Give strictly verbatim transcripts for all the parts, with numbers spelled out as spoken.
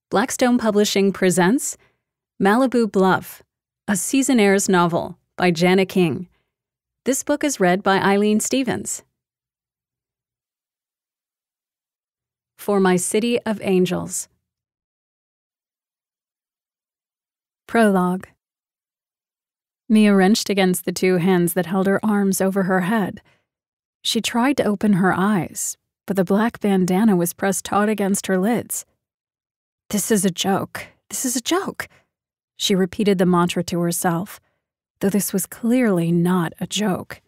Blackstone Publishing presents Malibu Bluff, a Seasonaires novel by Janna King. This book is read by Eileen Stevens. For My City of Angels. Prologue. Mia wrenched against the two hands that held her arms over her head. She tried to open her eyes, but the black bandana was pressed taut against her lids. This is a joke. This is a joke. She repeated the mantra to herself, though this was clearly not a joke.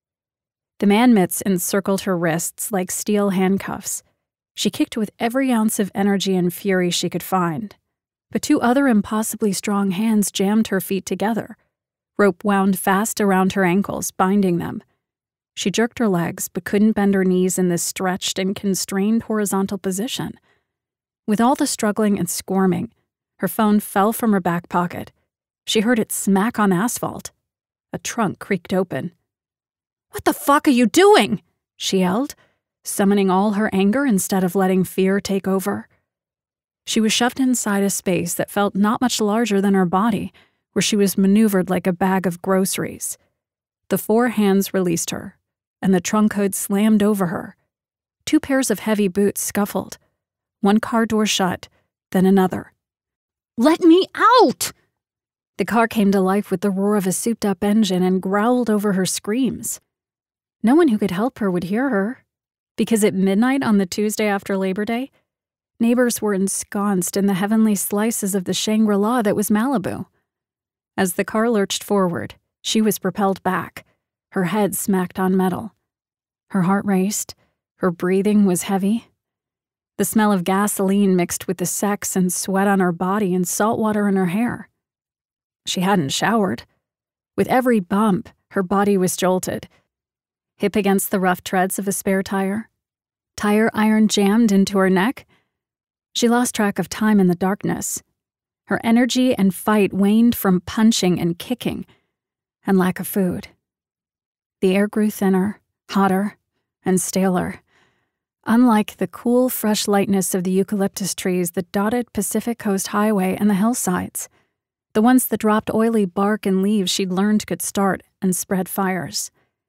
The man mitts encircled her wrists like steel handcuffs. She kicked with every ounce of energy and fury she could find, but two other impossibly strong hands jammed her feet together. Rope wound fast around her ankles, binding them. She jerked her legs, but couldn't bend her knees in this stretched and constrained horizontal position. With all the struggling and squirming, her phone fell from her back pocket. She heard it smack on asphalt. A trunk creaked open. "What the fuck are you doing?" she yelled, summoning all her anger instead of letting fear take over. She was shoved inside a space that felt not much larger than her body, where she was maneuvered like a bag of groceries. The four hands released her, and the trunk hood slammed over her. Two pairs of heavy boots scuffled. One car door shut, then another. "Let me out!" The car came to life with the roar of a souped-up engine and growled over her screams. No one who could help her would hear her, because at midnight on the Tuesday after Labor Day, neighbors were ensconced in the heavenly slices of the Shangri-La that was Malibu. As the car lurched forward, she was propelled back, her head smacked on metal. Her heart raced, her breathing was heavy. The smell of gasoline mixed with the sex and sweat on her body and salt water in her hair. She hadn't showered. With every bump, her body was jolted. Hip against the rough treads of a spare tire. Tire iron jammed into her neck. She lost track of time in the darkness. Her energy and fight waned from punching and kicking, and lack of food. The air grew thinner, hotter, and staler. Unlike the cool, fresh lightness of the eucalyptus trees that dotted Pacific Coast Highway and the hillsides, the ones that dropped oily bark and leaves she'd learned could start and spread fires.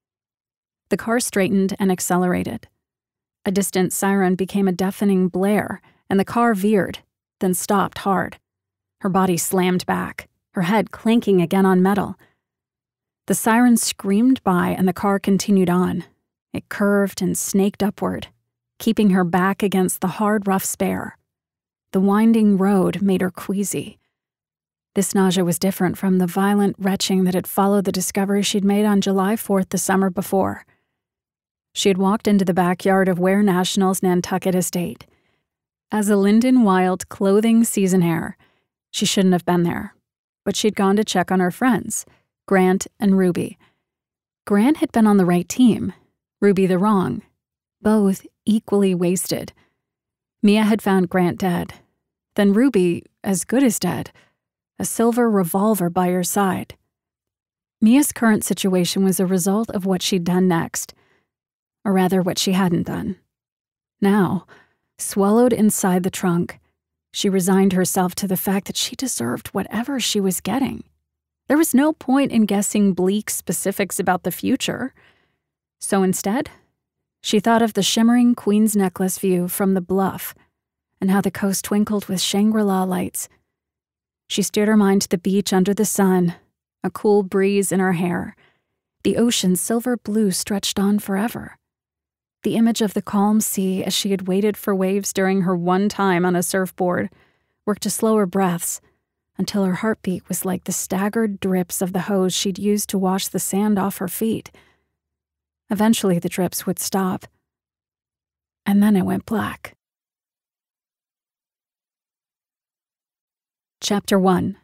The car straightened and accelerated. A distant siren became a deafening blare, and the car veered, then stopped hard. Her body slammed back, her head clanking again on metal. The siren screamed by, and the car continued on. It curved and snaked upward, keeping her back against the hard, rough spare. The winding road made her queasy. This nausea was different from the violent retching that had followed the discovery she'd made on July fourth the summer before. She had walked into the backyard of Ware National's Nantucket estate. As a Lyndon Wyld clothing seasonaire, she shouldn't have been there, but she'd gone to check on her friends, Grant and Ruby. Grant had been on the right team, Ruby the wrong, both equally wasted. Mia had found Grant dead. Then Ruby, as good as dead, a silver revolver by her side. Mia's current situation was a result of what she'd done next, or rather what she hadn't done. Now, swallowed inside the trunk, she resigned herself to the fact that she deserved whatever she was getting. There was no point in guessing bleak specifics about the future. So instead, she thought of the shimmering Queen's Necklace view from the bluff and how the coast twinkled with Shangri-La lights. She steered her mind to the beach under the sun, a cool breeze in her hair. The ocean's silver blue stretched on forever. The image of the calm sea as she had waited for waves during her one time on a surfboard worked to slow her breaths until her heartbeat was like the staggered drips of the hose she'd used to wash the sand off her feet. Eventually the drips would stop, and then it went black. Chapter one.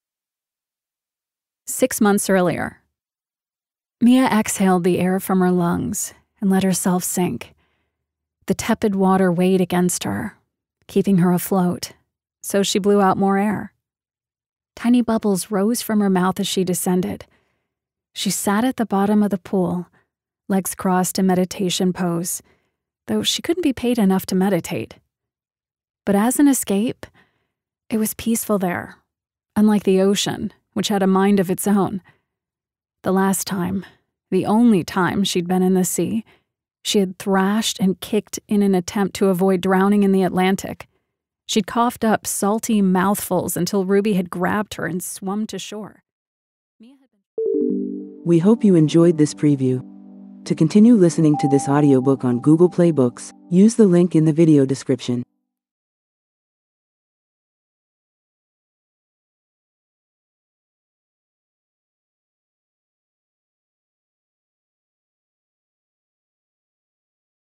Six months earlier. Mia exhaled the air from her lungs and let herself sink. The tepid water weighed against her, keeping her afloat, so she blew out more air. Tiny bubbles rose from her mouth as she descended. She sat at the bottom of the pool, legs crossed in meditation pose, though she couldn't be paid enough to meditate. But as an escape, It was peaceful there, unlike the ocean, which had a mind of its own. The last time, the only time she'd been in the sea, she had thrashed and kicked in an attempt to avoid drowning in the Atlantic. She'd coughed up salty mouthfuls until Ruby had grabbed her and swum to shore. We hope you enjoyed this preview. To continue listening to this audiobook on Google Play Books, use the link in the video description.